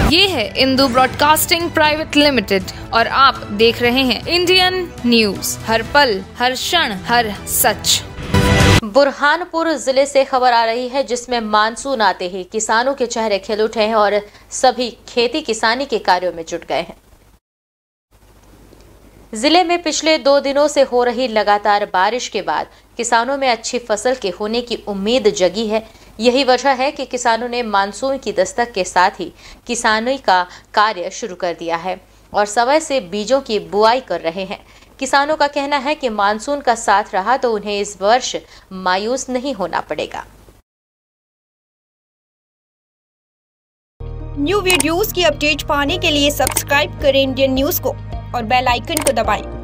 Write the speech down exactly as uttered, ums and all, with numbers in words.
ये है Indu broadcasting private limited और आप देख रहे हैं इंडियन न्यूज, हर पल, हर क्षण, हर सच। बुरहानपुर जिले से खबर आ रही है, जिसमें मानसून आते ही किसानों के चेहरे खिल उठे हैं और सभी खेती किसानी के कार्यों में जुट गए हैं। जिले में पिछले दो दिनों से हो रही लगातार बारिश के बाद किसानों में अच्छी फसल के होने की उम्मीद जगी है। यही वजह है कि किसानों ने मानसून की दस्तक के साथ ही किसानी का कार्य शुरू कर दिया है और समय से बीजों की बुआई कर रहे हैं। किसानों का कहना है कि मानसून का साथ रहा तो उन्हें इस वर्ष मायूस नहीं होना पड़ेगा। न्यू वीडियोस की अपडेट पाने के लिए सब्सक्राइब करें इंडियन न्यूज को और बेल आइकन को दबाएं।